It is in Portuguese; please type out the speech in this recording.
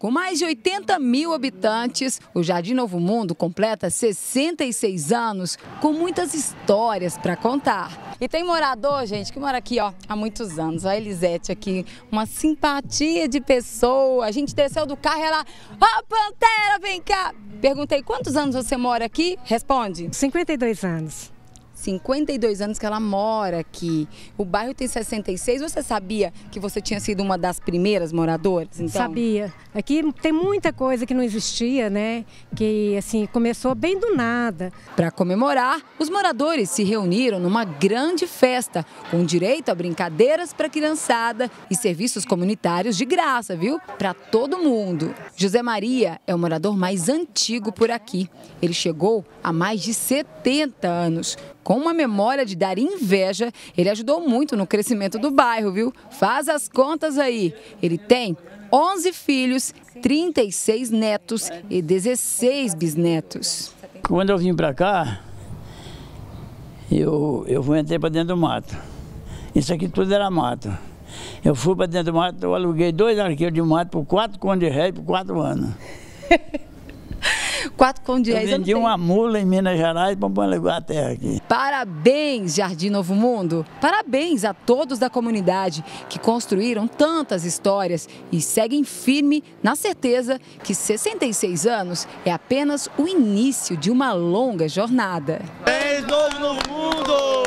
Com mais de 80 mil habitantes, o Jardim Novo Mundo completa 66 anos com muitas histórias para contar. E tem morador, gente, que mora aqui há muitos anos. A Elisete aqui, uma simpatia de pessoa. A gente desceu do carro e ela... Ó, Pantera, vem cá! Perguntei, quantos anos você mora aqui? Responde. 52 anos. 52 anos que ela mora aqui. O bairro tem 66. Você sabia que você tinha sido uma das primeiras moradoras? Então? Sabia. Aqui tem muita coisa que não existia, né? Que assim começou bem do nada. Para comemorar, os moradores se reuniram numa grande festa, com direito a brincadeiras para a criançada e serviços comunitários de graça, viu? Para todo mundo. José Maria é o morador mais antigo por aqui. Ele chegou há mais de 70 anos. Com uma memória de dar inveja, ele ajudou muito no crescimento do bairro, viu? Faz as contas aí. Ele tem 11 filhos, 36 netos e 16 bisnetos. Quando eu vim para cá, eu entrei para dentro do mato. Isso aqui tudo era mato. Eu fui para dentro do mato, eu aluguei 2 arqueiros de mato por 4 contos de réis por 4 anos. 4 contos de réis. Eu vendi uma mula em Minas Gerais para alugar a terra aqui. Parabéns, Jardim Novo Mundo. Parabéns a todos da comunidade que construíram tantas histórias e seguem firme na certeza que 66 anos é apenas o início de uma longa jornada. Novo Mundo!